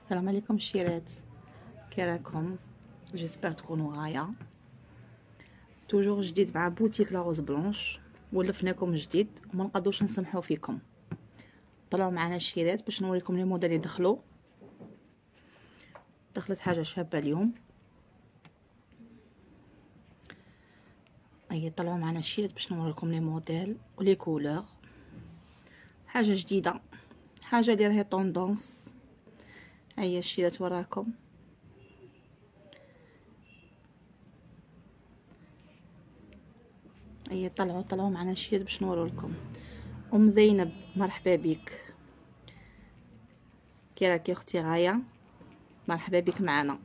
السلام عليكم الشيرات، كي راكم؟ جيسبر تكونوا غايه. توجور جديد مع بوتيك لا روز بلونش، ولفناكم جديد وما نقدروش نسمحوا فيكم. طلعوا معنا الشيرات باش نوريكم لي موديل اللي دخلت حاجه شابه اليوم. اي طلعوا معنا الشيرات باش نوريكم لي موديل ولي كولور، حاجه جديده، حاجه اللي راهي طوندونس. هيا الشيرات وراكم. هيا طلعوا معنا الشيرات باش نوريكم. ام زينب مرحبا بك، كي راكي اختي غايه؟ مرحبا بك معنا.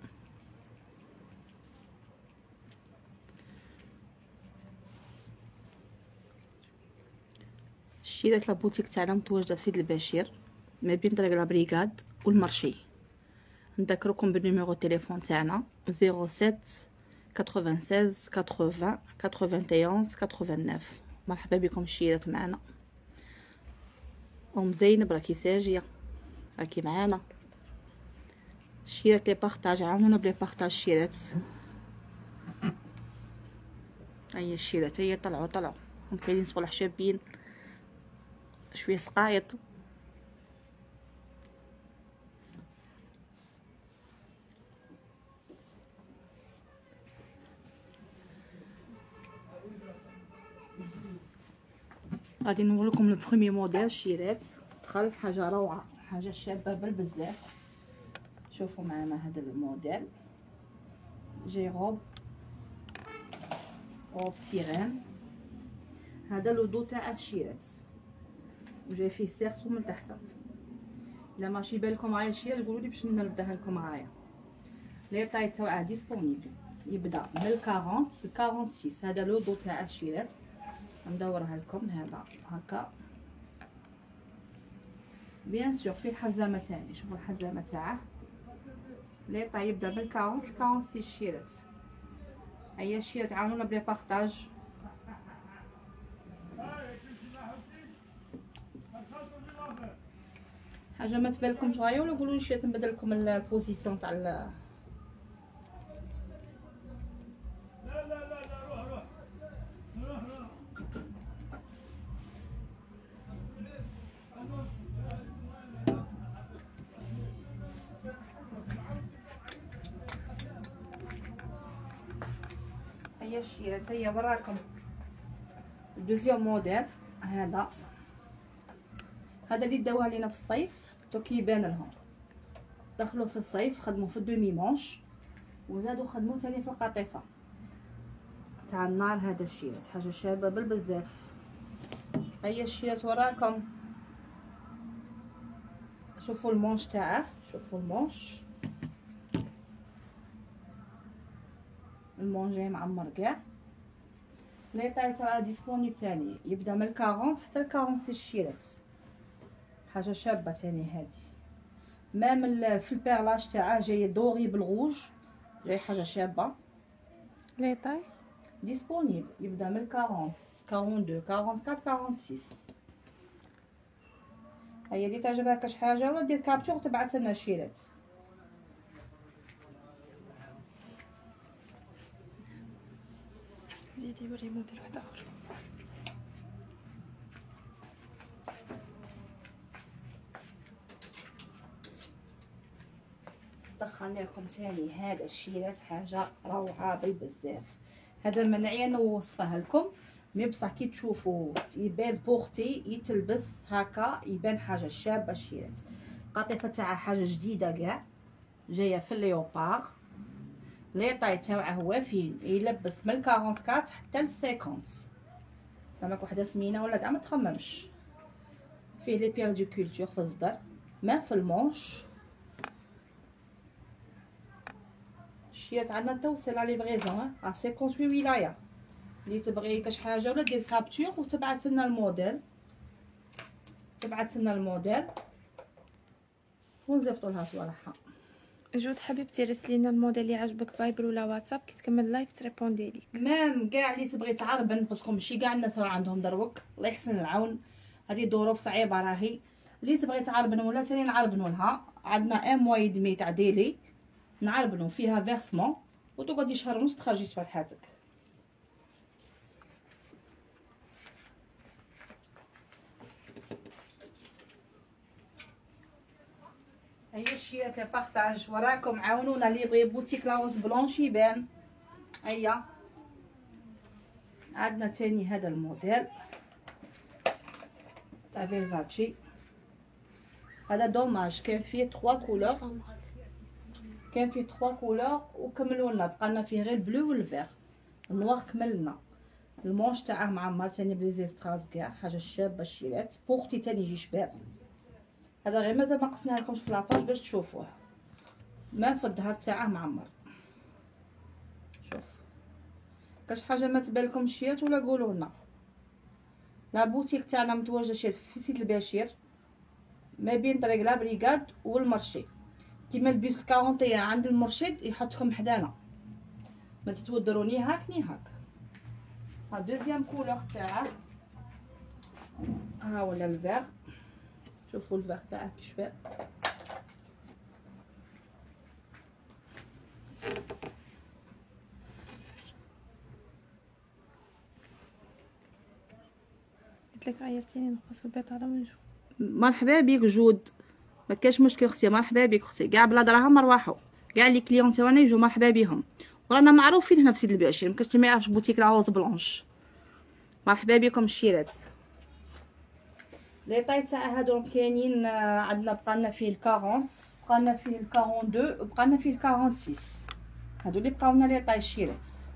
الشيرات لابوتيك تاعنا متواجده في سيد البشير ما بين طريق لابريغاد والمرشي. نذكركم بالنيميرو تليفون تاعنا 07 96 80 91 89. مرحبا بكم الشيرات معنا. ام زينب راكي ساجيه، راكي معانا. الشيرات لي بارطاج، عاونونا بلي بارطاج الشيرات. هيا الشيرات، هيا طلعوا هم كاينين صوالح شابين شويه سقايط. غادي نوريكم لو بروميي موديل الشيرات. دخل حاجه روعه، حاجه شابه بالبزاف. شوفوا معنا هذا الموديل، جاي روب سيرين. هذا لو دو تاع الشيرات وجاي فيه سيرسو من تحت. الا ماشي بالكم معايا الشيرات قولوا لي باش نردها لكم معايا. لي طاي تاعها ديسپونيبل، يبدا من 40 ل 46. هذا لو دو تاع الشيرات، ندورها لكم. هذا هكا بيان سور فيه الحزامه تاعي. شوفوا الحزامه تاعه، لي طاي يبدا من 40 ل 46 الشيرات. هيا الشيرات عاونونا بلي بارطاج. حاجه ما تبالكمش غايه ولا قولوا لي شي نبدل لكم البوزيسيون تاع هيا الشيرات. هيا وراكم الدوزيام موديل. هذا اللي داوها لينا في الصيف، تو كيبان لهم. دخلوا في الصيف خدموا في الدومي مونش وزادوا خدموا ثاني في القطيفه تاع النار. هذا الشيرات حاجه شابه بالبزاف. هيا الشيرات وراكم. شوفوا المونش تاعه، شوفوا المونش جاي معمر كاع. لي طاي تاع ديسپونيبل ثاني، يبدا من 40 حتى ل 46 الشيرات. حاجه شابه ثاني هذه. مام في البيرلاج تاعها جاي دوري بالغوج، جاي حاجه شابه. لي طاي ديسپونيبل يبدا من 40 42 44 46. هيا اللي تعجبها شي حاجه ولا دير كابتور وتبعث لنا الشيرات. زيدي وري موديل واحد اخر. دخلنا لكم ثاني هذا الشيرات، حاجه روعه بالبزاف. هذا ما نعيا نوصفها لكم، مي بصح كي تشوفوا يبان بورتي يتلبس هكا، يبان حاجه شابه. الشيرات القطيفه تاعها حاجه جديده كاع، جايه في الليوبار. لي طاي تاعها وافين، يلبس من 44 حتى ل 50. زعما وحده سمينه ولا كاع ما تخممش. فيه لي بيير دو كولتور في الصدر، ما في المونش. الشيرات عندنا توصل لا ليفريزون ا 58 ولايه. اللي تبغي كاش حاجه ولا دير كابتور وتبعث لنا الموديل، ونزيفطوا لها صوالحها. جود حبيبتي رسلي لنا الموديل اللي عجبك فايبر ولا واتساب، كي تكمل اللايف تريبوندي ليك. مام كاع اللي تبغي تعربن، باسكو ماشي كاع الناس راه عندهم دروك، الله يحسن العون. هذه ظروف صعيبه راهي. اللي تبغي تعربن ولا تاني نعربنوا لها، عندنا ان موا دمي تاع ديلي نعربلو فيها فيرسمون وتقعدي شهر ونص تخرجي صفحاتك. هيا الشيات لي بارطاج وراكم، عاونونا اللي يبغي بوتيك لاوز بلونش يبان. هيا عندنا تاني هذا الموديل تاع فيرزاتشي، هذا دوماج كان فيه 3 كولور، كان فيه 3 كولور وكملوا بقى لنا فيه غير البلو والفيغ. النوار كملنا. المونش تاعه معمر تاني بلي ستراز كاع حاجه شابه الشيلات بوختي تاني يجي شباب. هذا غير مازال ما قصناه لكمش في لاباج باش تشوفوه. ما في الظهر تاعه معمر. شوف كاش حاجه ما تبان لكم شيات ولا قولوا لنا. لا بوتيك تاعنا متواجده شيات في سيت البشير ما بين طريق لا بريغاد والمرشي، كيما البيس 41 عند المرشد يحطكم حدانا، ما تتودروا ني هاك ني هاك. ها دوزيام كولور تاعه، ها ولا الفيغ، شوفوا الفيغ تاعه كي شباب. قلت لك غيرتيني نقص البيطاره من جوج. مرحبا بك جود، ما كاش مشكل اختي، مرحبا بك اختي، كاع بلا دراهم مرواحو، كاع لي كليون تاعنا يجوا مرحبا بهم، ورانا معروفين هنا في سيد البشير، ما كاش اللي ما يعرفش بوتيك لاوز بلونش. مرحبا بكم الشيرات. لي طاي تاع هادو كاينين عندنا، بقالنا فيه 40، بقالنا فيه 42 وبقالنا فيه 46، هادو اللي بقاونا لي طاي الشيرات.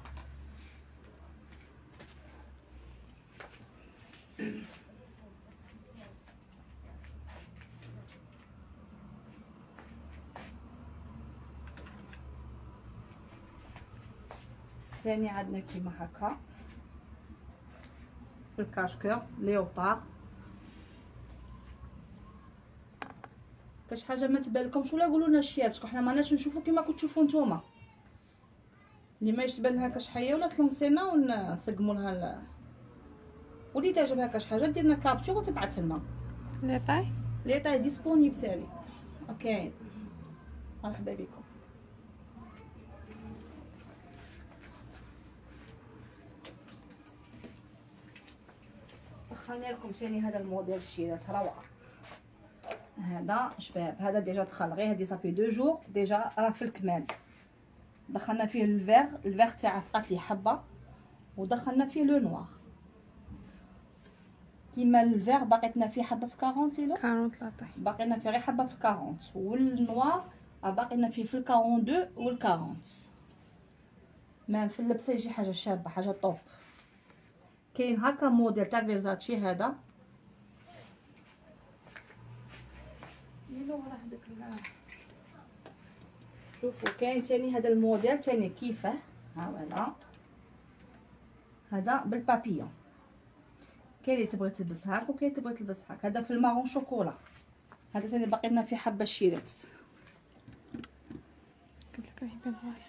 ثاني عندنا كيما هكا الكاشكور ليوبار، كاش حاجه ما تبان لكمش ولا قولوا لنا شي، باسكو حنا ماناش نشوفوا كيما كنتو تشوفوا نتوما. اللي ما يتبان لها كاش حيه ولا تلونسينا ونسقموا لها واللي تعجبها كاش حاجه دير لنا كابتشور وتبعث لنا. لي طاي ديسپونيبل تالي اوكي. مرحبا بكم. دخلنا لكم ثاني هذا الموديل الشيرات روعه. هذا شباب، هذا ديجا دخل غير هادي صافي 2 جور ديجا راه في الكمال. دخلنا فيه الفيغ تاعه بقات لي حبه، ودخلنا فيه لو نوار. كيما الفيغ باقيتنا فيه حبه في 40 ليلو 40 باقينا فيه غير حبه في 40، والنوار باقينا فيه في 42 وال 40. ما في اللبسه يجي حاجه شابه حاجه طوب. كاين هكا موديل تاع فيرزاتشي هذا يلو راه داك. شوفوا كاين تاني هذا الموديل تاني كيفه، ها هذا بالبابيون، كاين اللي تبغي تلبس هاك وكاين تبغي تلبس هاك. هذا في المارون شوكولا، هذا ثاني باقي لنا فيه حبه الشيرات. قلت لك راهي بان هاي.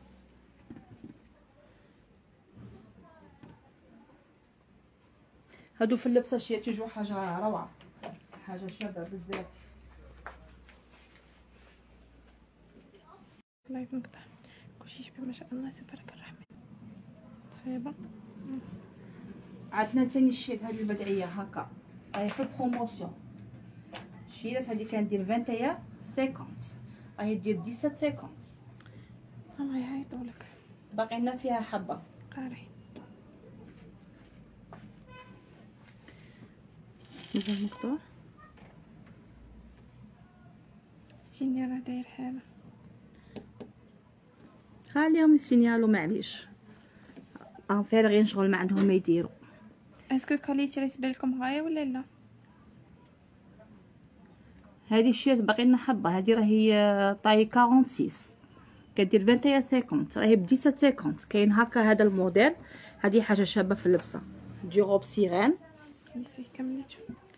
هادو في اللبسه الشيرات يجوا حاجه روعه، حاجه شابه بزاف. الله ينقطع كلشي شباب ما شاء الله تبارك الرحمن. صايبه عندنا تاني الشيت هذه البدعيه هكا راهي في البروموسيون. الشيرات هذه كندير 21 50، راهي دير 17 50. فما يعيطوا لك باقي لنا فيها حبه قاري. مازال مقطوع السيني راه داير حاله. خليهم يسينيالو معليش، فارغين شغل ما عندهم ما يديروا. اسكو كاليتي راه تبان لكم غايه ولا لا؟ هذه الشيات باقي لنا حبه، هذه راهي طاي 46 كدير 21 50، راهي ب 17 50. كاين هكا هذا الموديل، هذه حاجه شابه في اللبسه، تجي روب سيرين. يسي كملتو.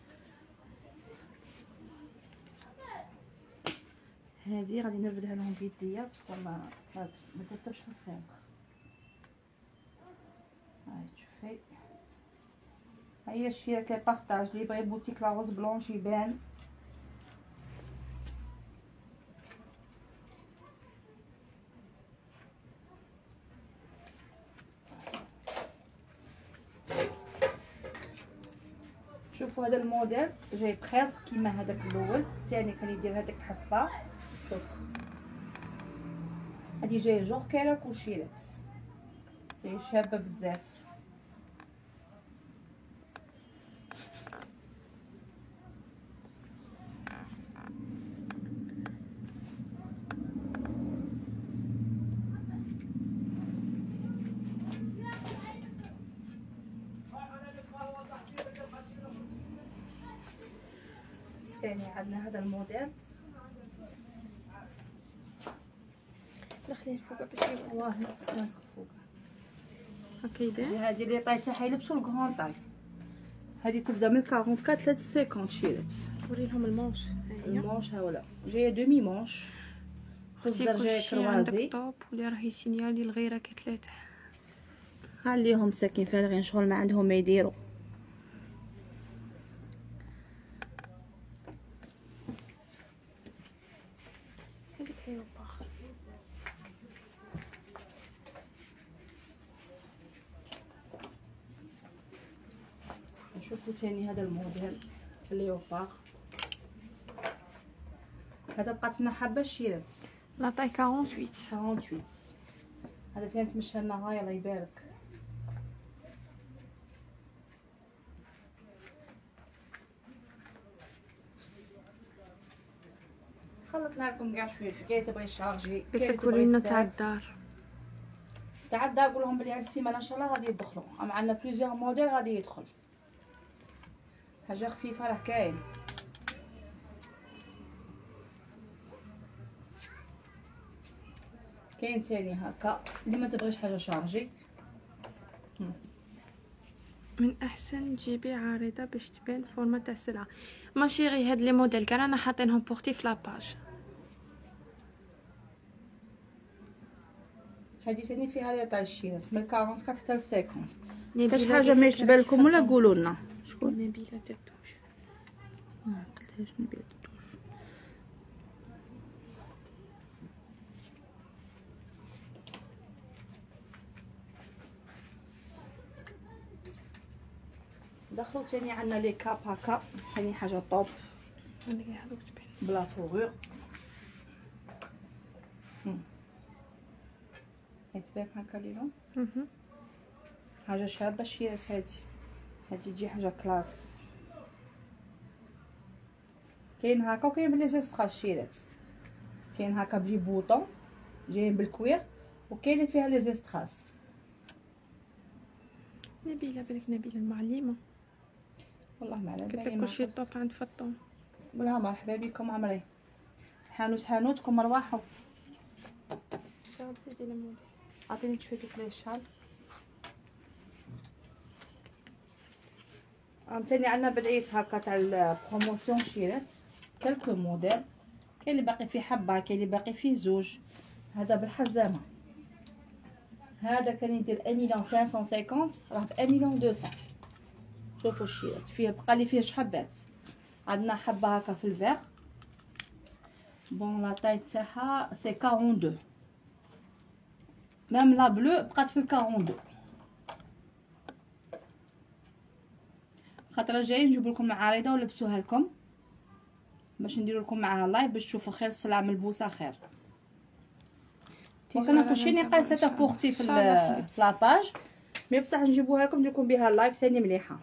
هذه غادي نرفدها لهم بيديا باسكو ما ترتبش في السنتر. هاي شوفي، هي الشيرات لي بارطاج اللي بغى بوتيك لاغوز بلونش يبان. شوفوا هذا الموديل جاي بريس كيما هذاك الاول، ثاني كان يدير هذاك الحصبه. شوف هذه جايه جوركيلا كوشيلات، جايه شابه بزاف. ثاني عندنا هذا الموديل، دخلي فوق باش والله نفس فوق هكا يبان. هذه اللي طاي تاعها يلبسوا الكغون طاي، هذه تبدا من 44 ل 50 شيرات. وريلهم المونش، ها هي المونش. ها ولا جايه دومي مونش، تقدر جايه كروازي. طوب واللي راهي سينيالي الغيره كتلاته. ها اللي هم ساكن فارغين شغل ما عندهم ما يديروا. هذيك ليوبار. نشوفوا ثاني هذا الموديل ليوبار، هذا بقات لنا حبه شيرات لا طاي 48. 48. هذا ثاني تمشى لنا. هاي الله يبارك. خلطنا لكم كاع شويه شويه. كاين تبغي شارجي، قلت لك ورينا تاع الدار. تاع الدار قول لهم بلي هاد السيمانه ان شاء الله غادي يدخلوا. عندنا بليزيور موديل غادي يدخل، حاجه خفيفه راه كاين. كاين ثاني هكا اللي ما تبغيش حاجه شارجي. من احسن تجيبي عارضه باش تبان فورمه تاع السلعه. ماشي غير هاد لي موديل كاع رانا حاطينهم بورتي في لاباج. هذه ثاني فيها لي طاي شيرات من 44 حتى ل 50. نبيلة فاش حاجه ما يشبه لكم ولا قولوا لنا. شكون نبيلة تدوش؟ ما قلتهاش نبيلة تدوش. دخلوا ثاني عندنا لي كاب هكا، ثاني حاجه طوب عندك هذوك تبان بلا فوغور. يتبان هكا ليلون حاجه شابه شيرات. هادي تجي حاجه كلاس. كاين هكا وكاين بلي زيسترا شيرات. كاين هكا بلي بوطون جايين بالكوير، وكاين اللي فيها لي زيستراس. نبيلة بالك نبيلة المعلمة. والله ما على قلت بالي. لك كلشي طوب عند فطوم. قولها مرحبا بكم عمري. حانوتكم رواحوا. شاد زيدي الموديل. عطيني شويه لي الشال. ثاني عندنا بدعيت هكا تاع البروموسيون شيرات، كالكو موديل. كاين اللي باقي فيه حبه، كاين اللي باقي فيه زوج. هذا بالحزامه، هذا كان يدير 1,550 راه ب 1,200. شوفوا الشيرات فيه بقى لي فيه شحال حبات. عندنا حبه هكا في الفيغ بون لا طاي تاعها سي 42. ميم لا بلو بقات في 42. خاطر جاي نجيب لكم عارضه ولبسوها لكم باش ندير لكم معاها لايف باش تشوفوا خير السلعه ملبوسه خير. وكنا كلشي نقاسه تاع بورتي في لاباج، مي بصح نجيبوها لكم ندير لكم بها لايف ثاني مليحه.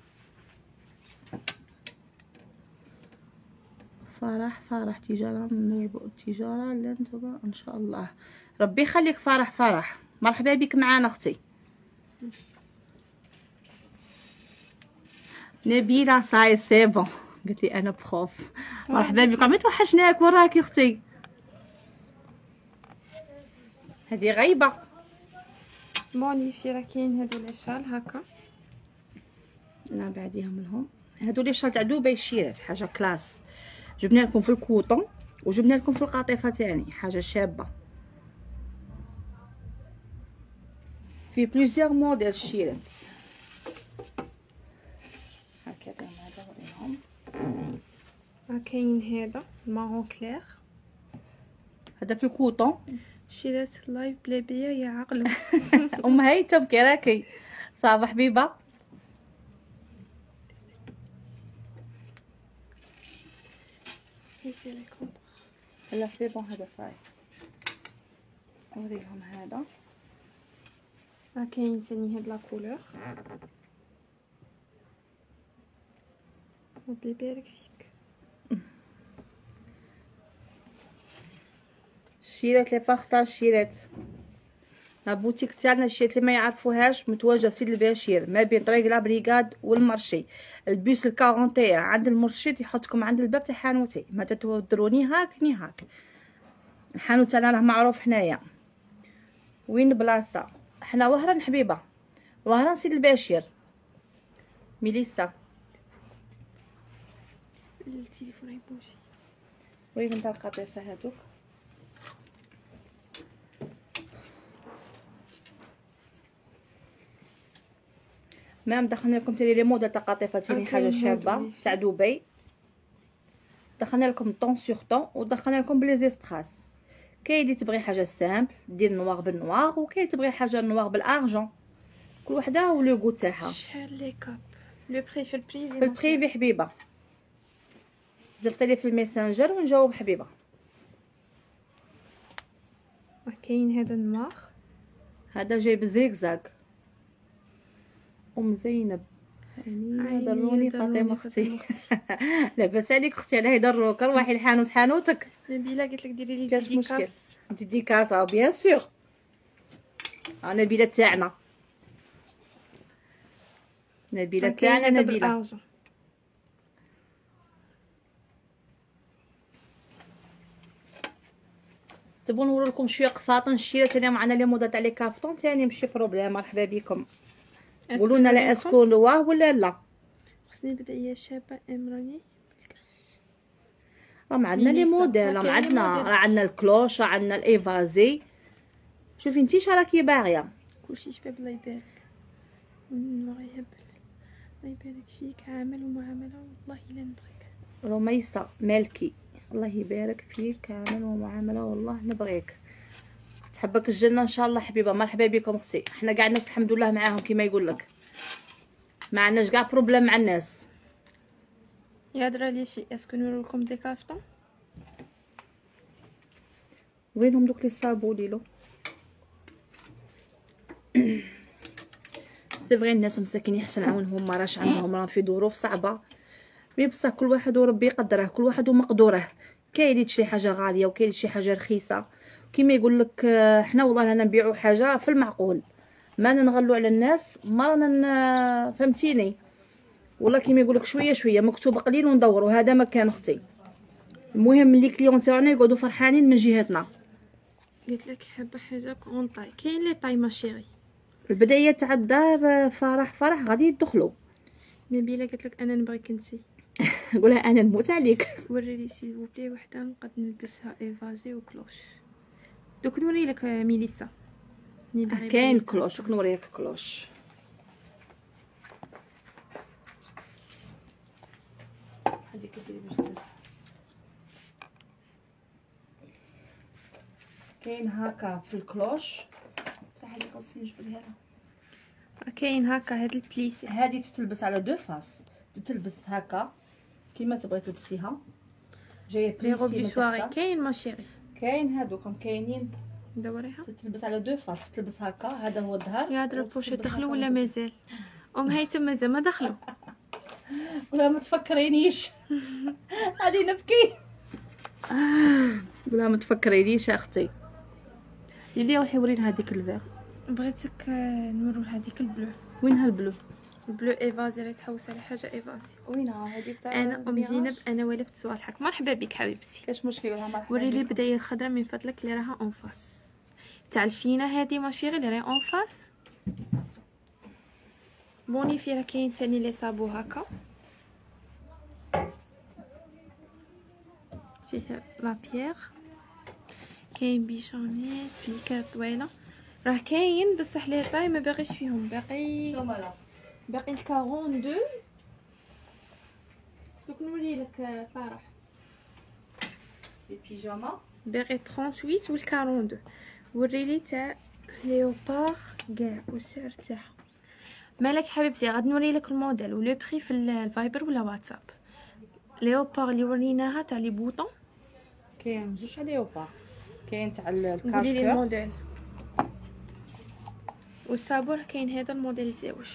فرح تجاره تجاره لن ان شاء الله. ربي يخليك فرح. مرحبا بك معانا اختي نبيله. صاي سي بون قلت لي انا بخوف. مرحبا بك. ما توحشناك وراكي اختي. هذه غايبه مونيفي. راه كاين هادو لي شال هكا. لا بعديهم لهم هادو لي شال تاع دبي شيرات، حاجه كلاس. جبنا لكم في الكوطون وجبنا لكم في القطيفه تاني، حاجه شابه. في بليزيور موديل شيرات هكذا. هذا وريهم. كاين هذا مارون كلير، هذا في الكوطون. شيرات لايف بلا بيا يا عقلو. ام هيثم كي راكي صافا حبيبه. هزي لكم. لا سي بون هذا صاير. نوريهم هذا. كاين ثاني هاد لا كولور. ربي يبارك فيك. شيرات لي بارطاج شيرات. لا بوتيك تاعنا الشيرات اللي ما يعرفوهاش متواجده في سيد البشير ما بين طريق لا بريغاد والمارشي. البيس ال41 عند المرشد يحطكم عند الباب تاع حانوتي، ما تتودروني هاك ني هاك. الحانوت تاعنا راه معروف حنايا. وين بلاصه؟ حنا وهران حبيبه، وهران سيد البشير. ميليسا التليفون يبوجي. وين نتا القطيفه هذوك؟ مام دخلنا لكم تاني لي موديل تاع قطيفه تاني حاجه شابه تاع دبي. دخلنا لكم طون سور طون ودخلنا لكم بلي زيستراس. كاين اللي تبغي حاجه سامبل دير نوار بالنوار، وكاين تبغي حاجه نوار بالارجون، كل وحده ولو غو تاعها. شحال لي كاب؟ لو بري في البريفي. في البريفي حبيبه زرت لي في الميسنجر ونجاوب حبيبه. كاين هذا النوار، هذا جاي بزيكزاك. ام زينب يعني ضروني فاطمه اختي. لاباس عليك اختي علاه يضروك. روحي لحانوت حانوتك. نبيله قالت لك ديري لي كاش مشكل ديديكاس بيان سور. نبيله تاعنا، نبيله تاعنا نبيله. تبغوا نورو لكم شويه قفاطن الشيره ثاني معنا لي موضه تاع لي كافطون ثاني ماشي بروبليم. مرحبا بكم. قولوا لنا لا اسكو لوا ولا لا. خصني بدايه شابه امراني. راه عندنا لي موديل، راه عندنا الكلوش، عندنا الايفازي. شوفي انتي شراكي باغيه كلشي شباب. الله يبارك. الله يبارك فيك. عامل ومعامله والله الا نبغيك. رميسه مالكي الله يبارك فيك. عامل ومعامله والله نبغيك. تحبك الجنه ان شاء الله حبيبه. مرحبا بكم اختي. حنا كاع الناس الحمد لله معاهم كيما يقول لك، ما عندناش كاع بروبليم مع الناس. يا دراري شي اسكو نوري لكم دي كافتون. وينهم دوك لي صابوليلو؟ سي فغي الناس مساكين يحسن عاونهم، ما راش عندهم، راه في ظروف صعبه. مي بصح كل واحد وربي يقدره، كل واحد ومقدوره. كاين اللي تشري حاجه غاليه وكاين اللي تشري حاجه رخيصه. كيما يقول لك حنا والله رانا نبيعوا حاجه في المعقول، ما نغلوا على الناس، ما رانا فهمتيني. والله كيما يقول لك شويه شويه مكتوب قليل وندوروا. هذا ما كان اختي. المهم اللي كليون تاعنا يقعدوا فرحانين من جهتنا. قلت لك حابه حاجه كون طاي. كاين لي طاي ماشيري. البدايه تاع الدار فرح غادي يدخلوا. نبيله قلت لك انا نبغيك انتي. قولها انا نموت عليك. وريلي سيل بلي وحده نقد نلبسها ايفازي وكلوش. دوك نوري لك ميليسا. كاين كلوش. نوريك كلوش. هذيك ديري باش كاين هكا في الكلوش. صح هذيك خصني نجبدها لها. كاين هكا هاد البليسي. هذه تتلبس على دو فاس، تتلبس هكا كيما تبغي تلبسيها. جايه بليسي من تحت. كاين ماشيري. كاين هادوكم كاينين. ندوريها. تتلبس على دو فاس، تلبس هكا. هذا هو الظهر. يا درب واش دخلوا ولا مازال؟ هيثم مازال ما دخلوا. ولا ما تفكرينيش. غادي نبكي. ولا ما تفكرينيش اختي. اللي روحي ورينا هذيك الفيغ. بغيتك نورو هذيك البلو. وينها البلو؟ البلو ايفازي راه تحوس على حاجه ايفازي. وينها هذيك تاع انا زينب. انا ولفت صوالحك. مرحبا بك حبيبتي. كاش مشكل؟ مرحبا. وري لي البدايه الخضراء من فضلك اللي راها اون فاس تاع الفينه. هذه ماشيري اللي راهي اون فاس. بوني فيها كاين تاني لي صابو هكا فيه لا بيير. كاين بيجامات ليكات طويله. راه كاين بصح لي طاي ما باغيش فيهم. باقي ال 42. دوك نوري لك فرح البيجاما باقي 38 وال 42. وريلي تاع ليوبار كاع والسعر تاعها. مالك حبيبتي غادي نوري لك الموديل ولو بري في الفايبر ولا واتساب. ليوبار اللي وريناها تاع لي بوطون. كاين زوج تاع ليوبار، كاين تاع قولي لي الكاشكور. الموديل. والصابور كاين هذا الموديل زاوج.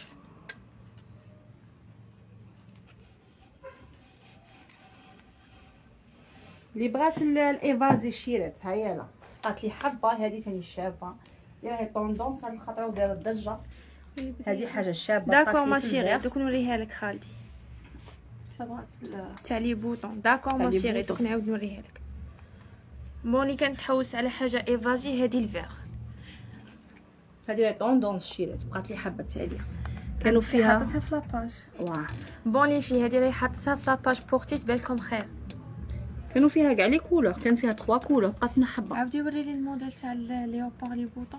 اللي بغات الايفازي شيرات، ها هي لا بقات لي حبه هذه ثاني شابه، راهي طوندونس هاد الخطره ودارت ضجه. هذه حاجه شابه. داكور ما شيري، دوك نوريها لك خالتي. بغات تاع لي بوطون. داكور ما شيري، دوك نعاود نوريها لك. موني كانت تحوس على حاجه ايفازي، هذه الفيغ. هذه راهي طوندونس شيرات، بقات لي حبه تاليه كانوا فيها حطيتها في لاباج. واه بون لي في هذه راهي حطيتها في لاباج بورتي تبالكم خير. كانوا فيها كاع لي كولور، كان فيها 3 كولور، بقات لنا حبه. عاودي وري لي الموديل تاع ليوبار لي بوطون.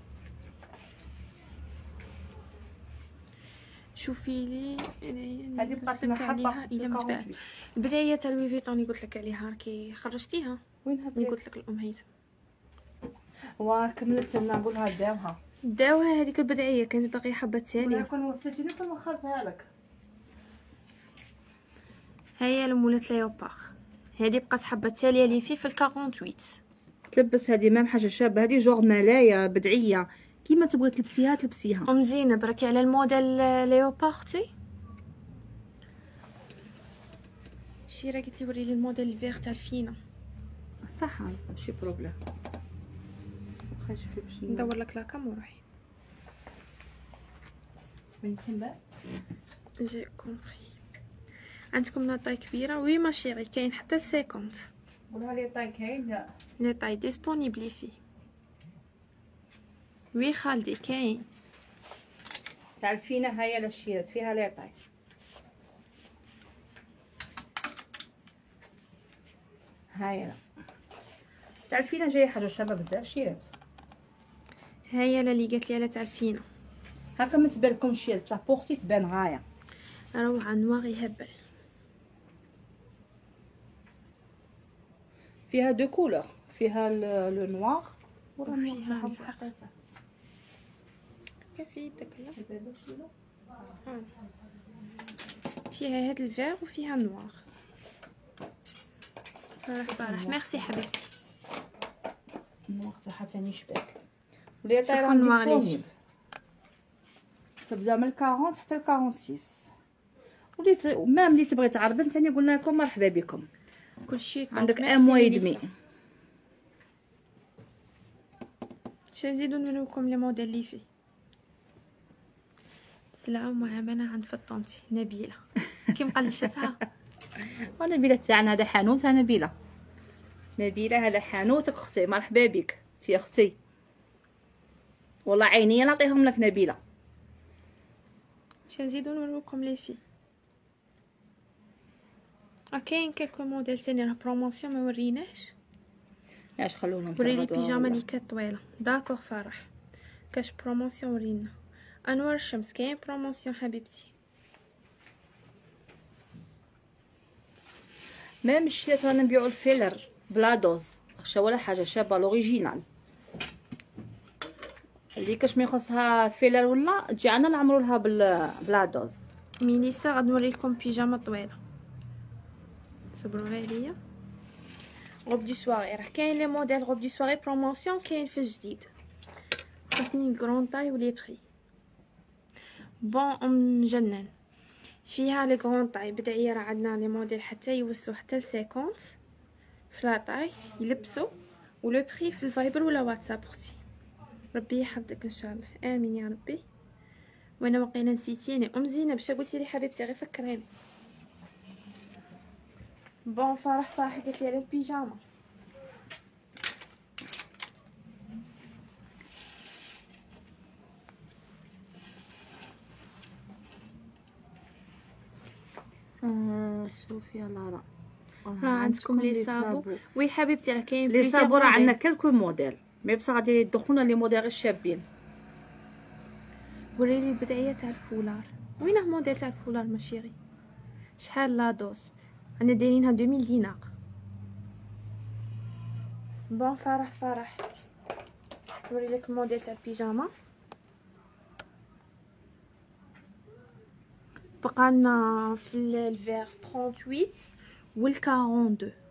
شوفي لي هذه بقات لنا حبه الى متباع. البدايه تاع لوي فيتون اللي قلت لك عليها راكي خرجتيها. وين هذه اللي قلت لك الام هيثم. وكملت لنا نقولها داوها هذيك البدعيه، كانت باقي حبه تاليه. ولا كون وصلتيني كون وخرتها لك. هيا المولات ليوبار، هذه بقات حبه تاليه لي في 48. تلبس هذه مام حاجه شابه، هذه جوغ ملايه بدعيه كيما تبغي تلبسيها تلبسيها. ام زينب راكي على الموديل ليوبار اختي. شيرا قلت لي وري لي الموديل الفيغ تاع الفينا. صح ماشي بروبليم. واخا شوفي باش ندور لك لاكام وروحي. وين كاين جي كومبري. عندكم لا طاي كبيره؟ وي ما شيري، كاين حتى ل 50. قولها لي طاي كاين؟ لا لي طاي ديسپونيبل فيه. وي خالدي كاين تاع الفينه. هيا للشيرات فيها لي طاي. هيا تاع الفينه جايه حاجه شابه بزاف شيرات. هيا اللي قالت لي على تاع الفينا هاكا ما تبان شيرات بصح بوختي تبان غايه. روعه نوار يهبل. فيها دو كولور، فيها لو نوار وفيها وراه الحقيقه. كيف يدك لا فيها هاد الفيغ وفيها النوار. فرح ميرسي حبيبتي. النوار تاعها ثاني شباك. ولي شوفوا طايره النوار ديسپونيبل، تبدا من 40 حتى ل 46. وليت مام اللي تبغي تعربن ثاني قلنا لكم مرحبا بكم. كلشي عندك ان موا دمي. نزيدو نوريكم لي موديل اللي فيه. سلعه معامله عند فطنتي نبيله كي مقلشتها. ونبيله تاعنا هذا حانوت. نبيله نبيله هذا حانوتك اختي، مرحبا بك تي اختي. والله عينيا نعطيهم لك نبيله. نزيدو نوريكم لي فيه. كاين كالكو موديل ثاني راه بروموسيون ما وريناش. اش خلوهم وري لي بيجاما اللي كانت طويله. داكوغ فرح كاش بروموسيون ورينا. انوار الشمس كاين بروموسيون حبيبتي. ميم الشيت رانا نبيعو الفيلر بلا دوز، خشا ولا حاجه شابه لوريجينال. اللي كاش ما يخصها فيلر ولا تجي عندنا نعمرو لها بلا دوز. ميليسا غنوري لكم بيجاما طويله. صبروا عليا. غوب دو سواري راه كاين لي موديل غوب دو سواري بروموسيون كاين في الجديد. خاصني كرون طاي ولي بري بون مجنن. فيها لي كرون طاي بدعيه راه عندنا لي موديل حتى يوصلوا حتى ل 50 فلا طاي يلبسوا. ولو بري في الفايبر ولا واتساب اختي. ربي يحفظك ان شاء الله امين يا ربي. وانا واقيلا نسيتيني ام زينب باش قلتي لي حبيبتي غير فكريني. بون فرح قالت لي على البيجاما. شوفي يلا راه عندكم لي صابو. وي حبيبتي راه كاين لي صابو راه عندنا كلكل موديل، مي بصح غادي يدخلونا لي موديل غير شابين. وريلي البدعيه تاع الفولار. وينه موديل تاع الفولار ماشيري؟ شحال لا دوس؟ انا دايرينها 2000 دينار. بون فرح نوري لك الموديل تاع البيجاما. بقالنا في الفيغ 38 وال42.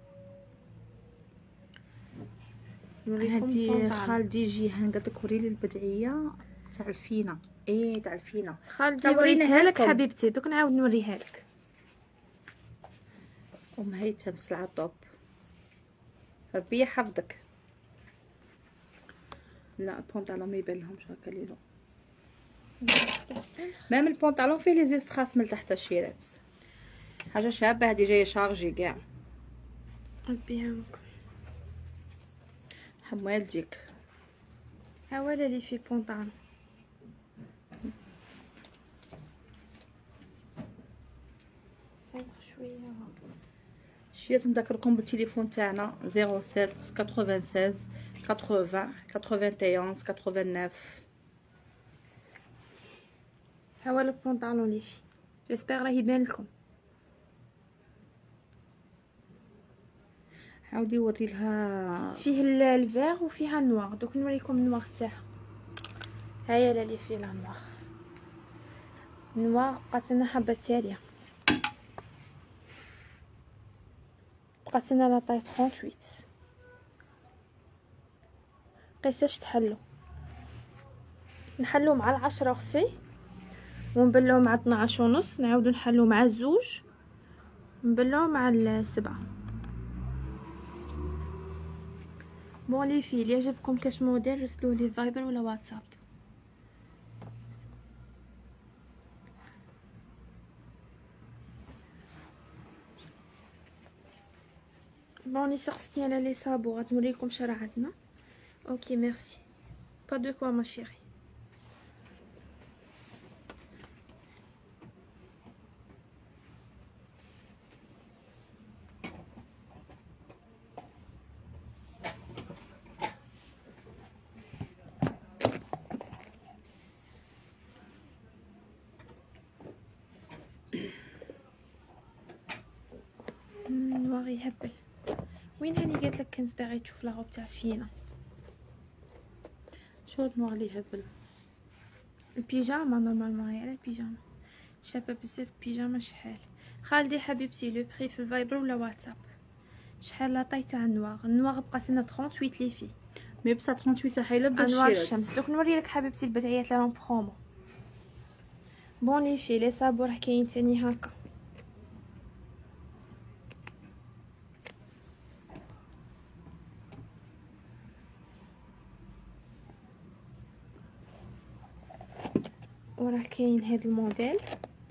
هادي خالدي جيهان قالت لك وريلي البدعيه تاع الفينه. ايه تاع الفينه خالتي وريتها لك حبيبتي، دوك نعاود نوريها لك. ام هيثم سلعه طوب، ربي يحفظك. لا البونطالون ما يبان لهمش هكا ليلو، ميم البونطالون فيه لي زيست خاص من تحت الشيرات، حاجه شابه هادي جايه شارجي كاع. ربي يعاونكم. حمو يديك ها ولا لي في بونطالون سيطر شويه. شيرات نذكركم بالتليفون تاعنا 07 96 80 81 89. ها هو البونطالون لي فيه، جيسبر راه يبان لكم. عاودي وري لها فيه الفيغ وفيها النوار، دوك نوريكم النوار تاعها. هيا لا لي فيه لا نوار بقات لنا حبه تاليه، بقات لنا لا طاي 38. قيساش تحلو، نحلو مع 10 اختي ونبلو مع 12 ونص، نعاودو نحلو مع 2 نبلو مع 7. بون لي في اللي يعجبكم كاش موديل رسلوا لي فايبر ولا واتساب. بون لي سقستني على لي صابو غنوريكم شرا عندنا. اوكي ميرسي با دو كوا ما شيري. نوار يهبل. وين هاني قالت لك كنت باغي تشوف لا روب تاع فينا. شو نوار لي هبل البيجاما نورمالمون على البيجاما شابه بزاف. بيجاما شحال خالدي حبيبتي لو بري في الفايبر ولا واتساب؟ شحال لا طاي تاع النوار؟ النوار بقات لنا 38 لي في مي بصح 38 حيله باش انوار شيرات. الشمس. دوك نوري لك حبيبتي البدعيات لهم برومو. بون لي في لي صابو راه كاين تاني هكا. وراه كاين هاد الموديل.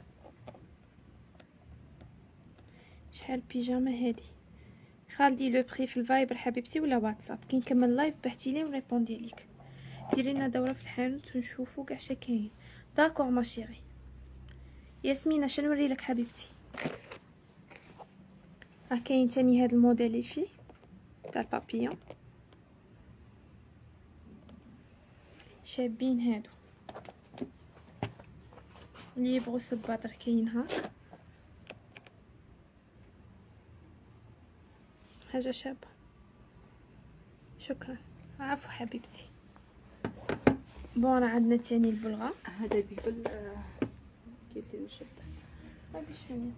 شحال بيجاما هادي خالدي لو بري في الفايبر حبيبتي ولا واتساب؟ كي نكمل لايف بحتي لي ونريبوندي ليك. ديري لنا دوره في الحانوت ونشوفوا كاع شا كاين. داكور ما شيري. ياسمينه شنو نوري لك حبيبتي؟ راه كاين تاني هاد الموديل اللي فيه تاع البابيون شابين هادو اللي يبغوا صباط راه كاين هاك حاجه شابه. شكرا عفو حبيبتي. بون عندنا تاني البلغه. هذا بيبل كيف نشد هادي شنو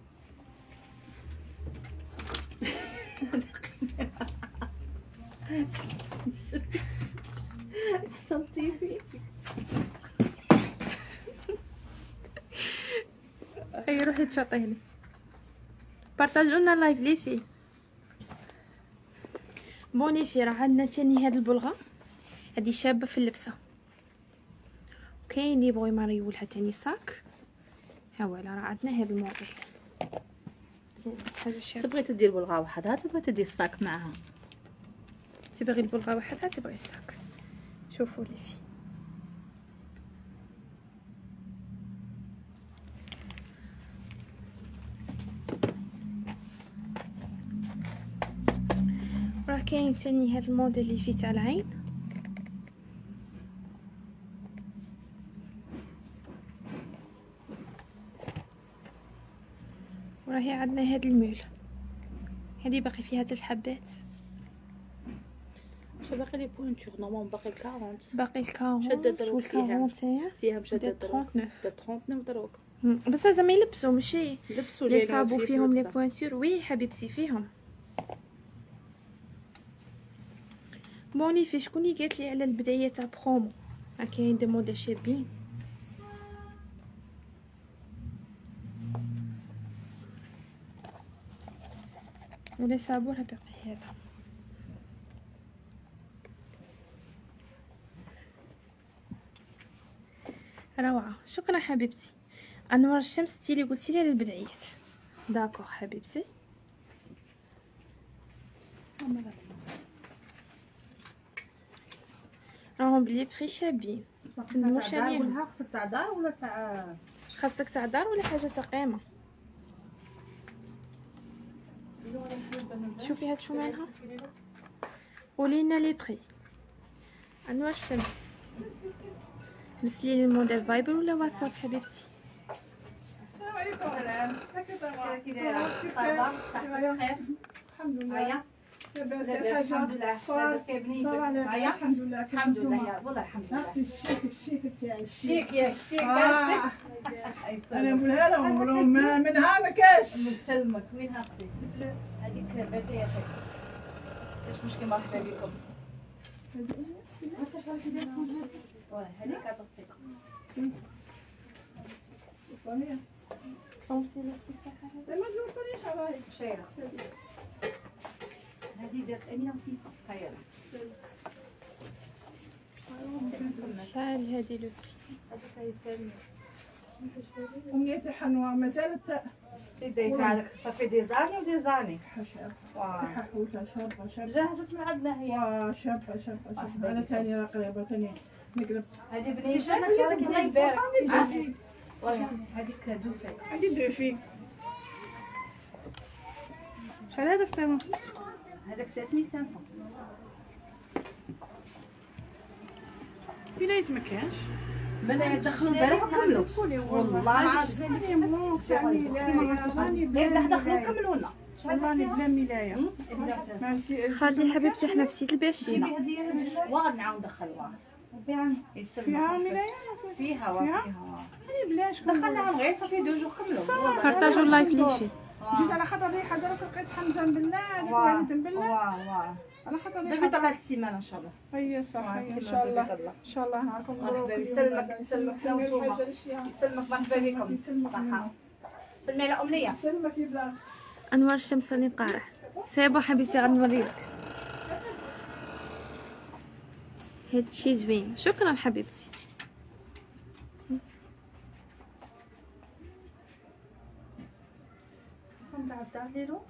حصلتي فيه. اي روحي تشطيه لي. بارطاجوا لنا اللايف لي فيه. بون لي في راه عندنا تاني هاد البلغه هادي شابه في اللبسه. كاين اللي يبغوا يماريو لها تاني صاك. ها هو راه عندنا هاد الموديل زين حاجه شابه. تبغي تدي البلغه وحدها تبغي تدي الصاك معها؟ تبغي البلغه وحدها تبغي الصاك. شوفوا لي فيه راه كاين تاني هاد الموديل اللي فيه تاع العين. وراهي عندنا هاد المول هادي باقي فيها 3 حبات. باقي لي بوينتور نورمال باقي 40. باقي 40 شدد دروك و 41 فيها مشدد 39 39 دروك. بس زعما يلبسوا ماشي لبسوا لي لي صابو فيهم لي بوينتور. وي حبيبتي فيهم. بوني في شكون اللي قالت لي على البدايه تاع برومو؟ راه كاين دي موديل شابين. ولي صابو راه باقي هذا. روعه. شكرا حبيبتي. انوار الشمس تي اللي قلتي لي على البدعيات. داكوغ حبيبتي. راهم بلي بري شابين. تندموش عليهم. خاصك تاع دار ولا تاع خاصك تاع دار ولا حاجه تاع قيمه. شوفي هاد شو مالها. قولينا لي بري. انواع الشمس. مثلي لي الموديل فايبر ولا واتساب حبيبتي؟ السلام عليكم. كي دايره؟ طيبه؟ الحمد لله. هيا لاباس لاباس الحمد لله. لاباس كيف بنيتك؟ هيا الحمد لله. الحمد لله والله الحمد لله. عرفتي الشيك تاعي. الشيك ياك الشيك انا نقولها لهم منها ما كاش. مسلمك وين اختي؟ هذيك بعدا يا اخي. ايش مشكل مرحبا بكم. هذيك تصدق. وصليه. توصلي لا ما توصليش على شايره هذه دارت 1600 هيا شحال هادي لو بري؟ هذيك هي سالمه أمنيتي حنوة مازالت شتي دايت عليك صافي دي زاني ودي زاني حشاب واه ححوته شابة جهزت من عندنا هي شابة أنا تاني راه قريبة تاني نقلب. هذه بنيجه الله يبارك هذيك دوسه عندي دوفي. شحال هذا في الثمن؟ هذاك 7500 بنايت ما كانش. بلا يدخلوا البارح وكملوا والله غير دخلوا كملوا لنا والله بلا ملاية. خالتي حبيبتي حنا في سيت الباشين. واحد نعاود ندخلوها فيها ملاية؟ فيها هاني بلاش دخلناهم غير صافي 2 جوغ كملوا بارطاجوا اللايف لي فيه. جيت على خاطر ريحة درك لقيت حمزة نبلة هذيك وليت نبلة واه على خاطر دابا ريحة. طلعت السيمانه ان شاء الله. هيا صح ان شاء الله ان شاء الله معكم. مرحبا يسلمك يسلمك سلمك مرحبا بكم صحه. سلمي على امنيه. سلمك يا بلاد. انوار الشمس راني قارع. سيبا حبيبتي غنوريلك. هادشي زوين. شكرا حبيبتي. صندع الدار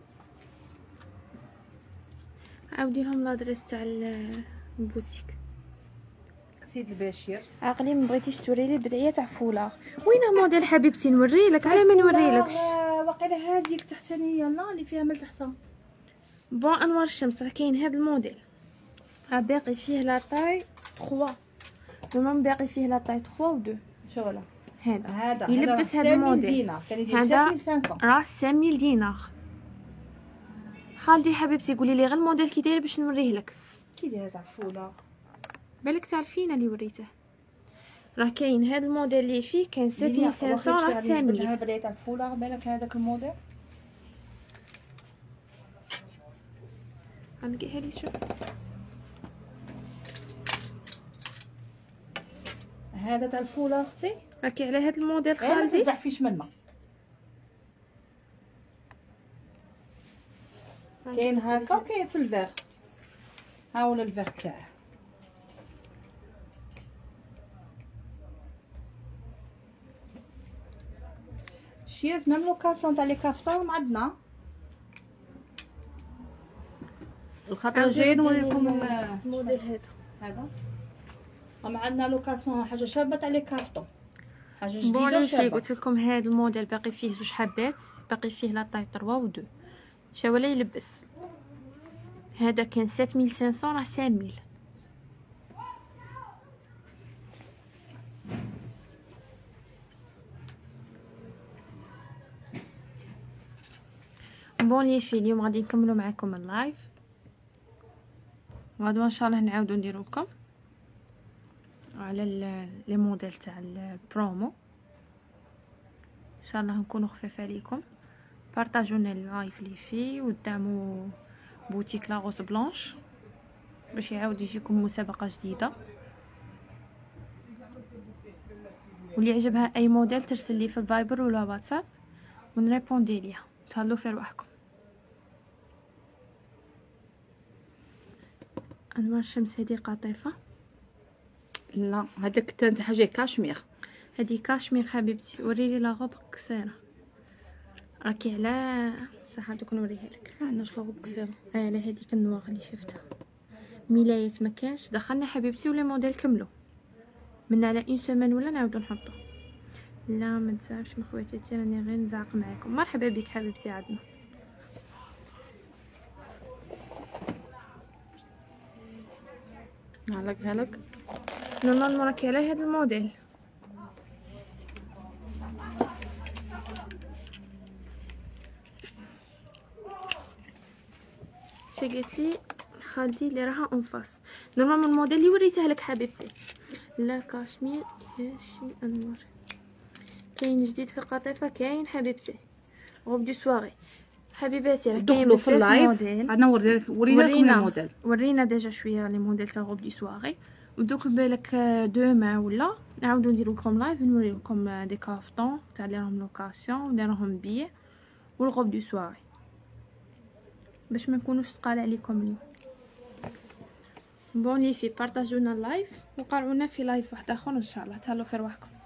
عاودي لهم لادريس تاع البوتيك. سيد البشير. عقلي ما بغيتيش توري لي البدعيه تاع فولاغ. وين موديل حبيبتي نوريلك؟ على ما نوريلكش؟ واقيلا هذيك تحتانيه لا اللي فيها من تحتها. بون انوار الشمس راه كاين هذا الموديل راه باقي فيه لا طاي 3 ومام باقي فيه لا طاي 3 و 2. شغله هذا يلبس هذا الموديل. هذا راه 5000 دينار. خالتي حبيبتي قولي لي غير الموديل كي داير باش نوريه لك. كي داير تاع فولاغ بالك تعرفين اللي وريته. راه كاين هذا الموديل اللي فيه كان 7500 راه 5000. هذا بدايه تاع الفولاغ بالك هذاك الموديل غنلقيها لي. شوف هذا تاع الفولاغ اختي راكي على هذا الموديل غير ما خالتي. تزعفيش منه. كاين هكا وكاين في الفيغ. ها هو الفيغ تاعه. شيرت ميم لوكاسيون تاع لي كافتون عندنا الخطر جاي نوريكم الموديل هذا. وما عندنا لوكاسيون حاجه شابه تاع لي كافتون حاجه جديده بون وشابه. قلت لكم هذا الموديل باقي فيه 2 حبات. باقي فيه لا طاي 3 و 2. شا ولا يلبس. هذا كان 7500 راه 5000. بون لي في اليوم غادي نكملوا معكم اللايف. غدوه ان شاء الله نعاودوا نديروا لكم على لي موديل تاع البرومو. شاء الله نكونوا خفاف عليكم. بارطاجونا اللايف اللي فيه ودعموا بوتيك لاغوس بلانش باش يعاود يجيكم مسابقه جديده. واللي عجبها اي موديل ترسل لي في الفايبر ولا واتساب ونريبوندي ليها. تهلاو في رواحكم. انوار الشمس هذه قطيفه. لا هذاك تانت حاجه كاشمير. هذه كاشمير حبيبتي. وريلي لا غوب قصيره راكي على صح دوك نوريها لك. ما عندناش لا غوب قصيره. على هذيك النواغ اللي شفتها ملايات ما كانش. دخلنا حبيبتي ولا موديل كملوا من على اون سيمين ولا نعاودو نحطو. لا ما تزعفش مخواتاتي راني غير نزعق معاكم. مرحبا بك حبيبتي. عندنا هلك نورمالمون راكي على هذا الموديل. شي قالت لي خالتي اللي راها انفاس. نورمالمون الموديل اللي وريته لك حبيبتي لا كاشمير. شي انوار كاين جديد في القطيفه. كاين حبيبتي غوب دو سواغي حبيباتي. راه كاين دخلوا في اللايف. انا ورينا لكم الموديل. ورينا ديجا شويه لي موديل تاع غوب دو سواغي. ودوك بالك دوما ولا نعاودو نديرو لكم لايف نوري لكم دي كافتون تاع اللي راهم لوكاسيون واللي راهم بيع والغوب دو سواغي باش ما نكونوش ثقال عليكم اليوم. بون لي في بارطاجونا اللايف وقارعونا في لايف واحد اخر ان شاء الله. تهلاو في رواحكم.